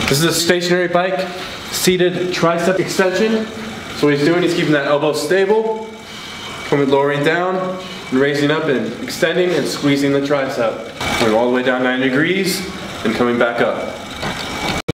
This is a stationary bike, seated tricep extension. So what he's doing, he's keeping that elbow stable, coming lowering down, and raising up and extending and squeezing the tricep. Going all the way down 90 degrees and coming back up.